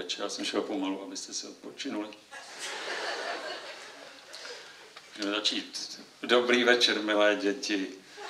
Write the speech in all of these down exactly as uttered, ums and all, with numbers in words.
večer. Já jsem šel pomalu, abyste si odpočinuli. Můžeme začít. Dobrý večer, milé děti.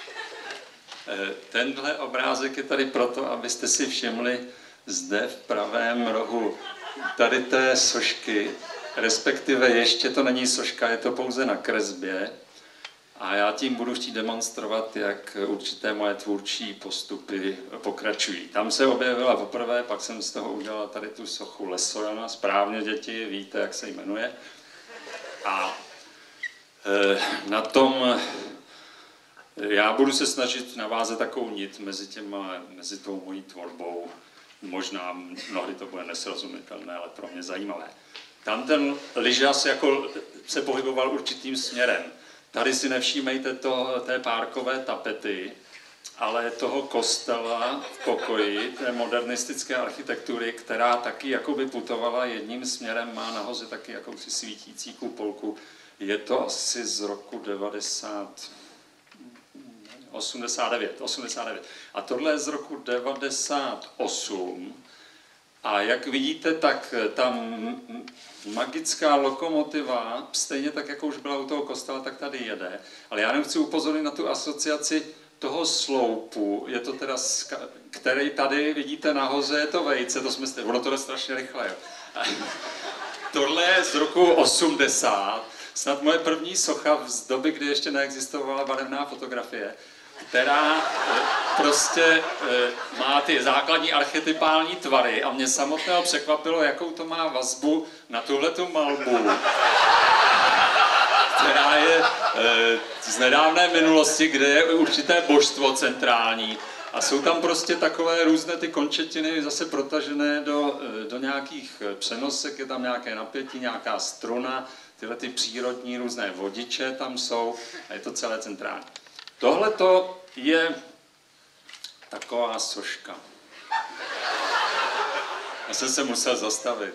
Tenhle obrázek je tady proto, abyste si všimli zde v pravém rohu tady té sošky, respektive ještě to není soška, je to pouze na kresbě. A já tím budu chtít demonstrovat, jak určité moje tvůrčí postupy pokračují. Tam se objevila poprvé, pak jsem z toho udělal tady tu sochu Lesojana, správně děti, víte, jak se jmenuje. A e, na tom já budu se snažit navázat takovou nit mezi, těma, mezi tou mojí tvorbou. Možná mnohdy to bude nesrozumitelné, ale pro mě zajímavé. Tam ten lyžař jako se pohyboval určitým směrem. Tady si nevšímejte to, té párkové tapety, ale toho kostela v pokoji, té modernistické architektury, která taky jakoby putovala jedním směrem, má nahoře taky jakousi svítící kupolku. Je to asi z roku devadesát, osmdesát devět, osmdesát devět. A tohle je z roku devadesát osm. A jak vidíte, tak tam magická lokomotiva, stejně tak, jako už byla u toho kostela, tak tady jede. Ale já nechci upozornit na tu asociaci toho sloupu. Je to teda, který tady vidíte nahoře, je to vejce, to jsme jste, ono to je strašně rychle. Tohle je z roku osmdesát, snad moje první socha z doby, kdy ještě neexistovala barevná fotografie, která prostě má ty základní archetypální tvary a mě samotného překvapilo, jakou to má vazbu na tuhletu malbu, která je z nedávné minulosti, kde je určité božstvo centrální a jsou tam prostě takové různé ty končetiny zase protažené do, do nějakých přenosek, je tam nějaké napětí, nějaká struna, tyhle ty přírodní různé vodiče tam jsou a je to celé centrální. Tohle to je taková soška. Já jsem se musel zastavit.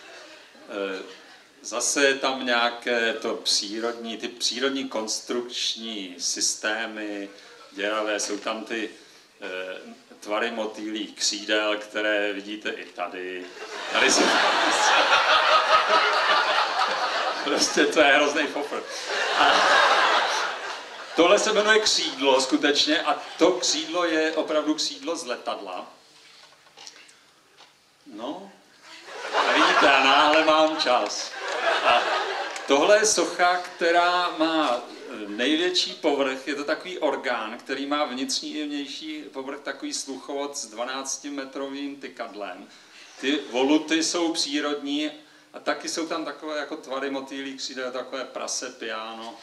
Zase je tam nějaké to přírodní, ty přírodní konstrukční systémy, děravé, jsou tam ty tvary motýlých křídel, které vidíte i tady. Tady jsou... Prostě to je hrozný fofr. A... Tohle se jmenuje křídlo skutečně a to křídlo je opravdu křídlo z letadla. No, a vidíte, já náhle mám čas. A tohle je socha, která má největší povrch, je to takový orgán, který má vnitřní i vnější povrch, takový sluchovod s dvanáctimetrovým tykadlem. Ty voluty jsou přírodní a taky jsou tam takové jako tvary motýlí křídel, takové prase piano.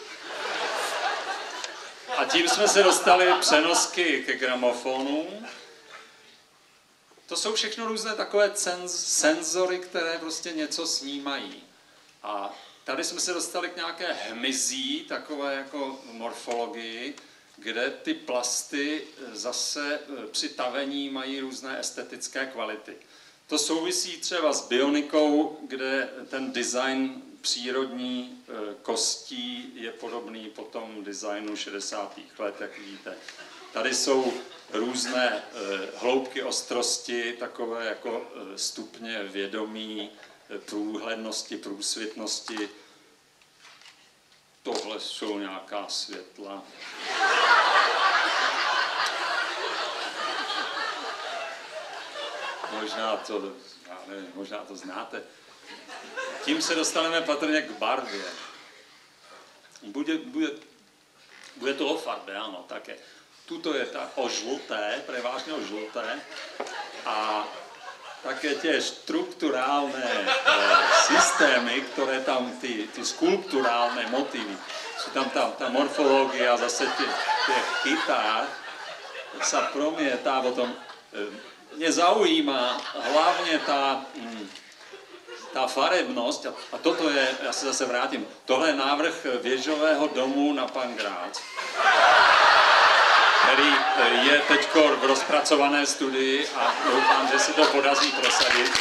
A tím jsme se dostali přenosky ke gramofonům. To jsou všechno různé takové senzory, které prostě něco snímají. A tady jsme se dostali k nějaké hmyzí, takové jako morfologii, kde ty plasty zase při tavení mají různé estetické kvality. To souvisí třeba s bionikou, kde ten design přírodní kostí je podobný potom designu šedesátých let, jak vidíte. Tady jsou různé hloubky ostrosti, takové jako stupně vědomí, průhlednosti, průsvitnosti. Tohle jsou nějaká světla. Možná to, já nevím, možná to znáte. Tím se dostaneme patrně k barvě. Bude, bude, bude to o farbě, ano, také. Tuto je ta o žluté, prevážně o žluté. A také tie štruktúrálne e, systémy, ktoré tam, ty, ty skulpturálne motívy, sú tam tá, tá morfológia, zase tie, tie chytá, sa promietá potom. E, mne zaujíma hlavne tá, mm, tá farebnosť, a, a toto je, ja sa zase vrátim, tohle je návrh věžového domu na Pankrác, který je teď v rozpracované studii a doufám, že se to podaří prosadit.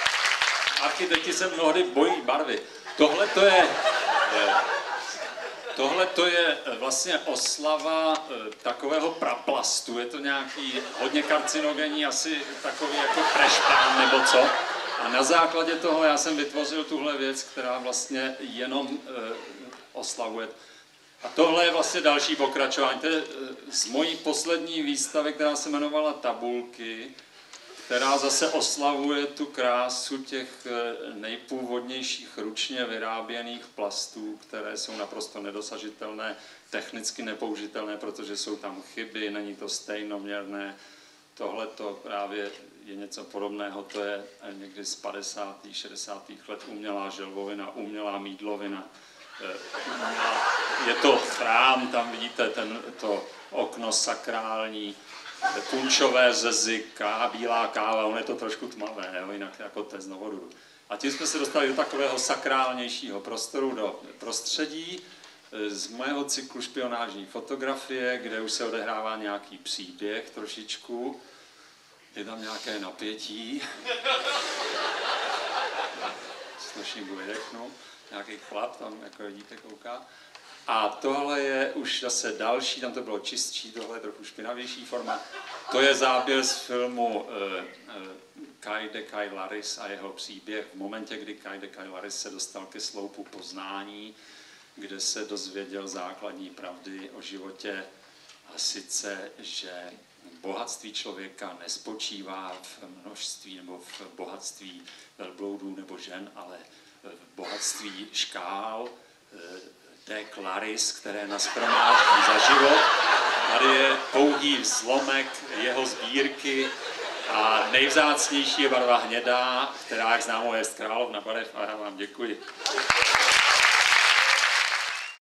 Architekti se mnohdy bojí barvy. Tohle to je Tohle to je vlastně oslava takového praplastu. Je to nějaký hodně karcinogenní, asi takový jako prešpán nebo co. A na základě toho já jsem vytvořil tuhle věc, která vlastně jenom e, oslavuje. A tohle je vlastně další pokračování. To je z mojí poslední výstavy, která se jmenovala Tabulky, která zase oslavuje tu krásu těch nejpůvodnějších ručně vyráběných plastů, které jsou naprosto nedosažitelné, technicky nepoužitelné, protože jsou tam chyby, není to stejnoměrné. Tohle to právě je něco podobného, to je někdy z padesátých šedesátých let umělá želvovina, umělá mýdlovina. Je to chrám, tam vidíte ten, to okno sakrální, punčové řezy, ká, bílá káva, ono je to trošku tmavé, jo, jinak jako to je z novorudu. A tím jsme se dostali do takového sakrálnějšího prostoru, do prostředí z mého cyklu špionážní fotografie, kde už se odehrává nějaký příběh trošičku, je tam nějaké napětí, slušně vydechnu, nějaký chlap tam, jako vidíte, kouká. A tohle je už zase další, tam to bylo čistší, tohle je trochu špinavější forma. To je záběr z filmu uh, uh, Kajde Kaj Laris a jeho příběh. V momentě, kdy Kajde Kaj Laris se dostal ke sloupu poznání, kde se dozvěděl základní pravdy o životě, a sice, že bohatství člověka nespočívá v množství nebo v bohatství velbloudů nebo žen, ale v bohatství škál, té Claris, které nás shromáždí za život. Tady je pouhý zlomek jeho sbírky a nejvzácnější je barva hnědá, která, jak známo, je z královna barev a já vám děkuji.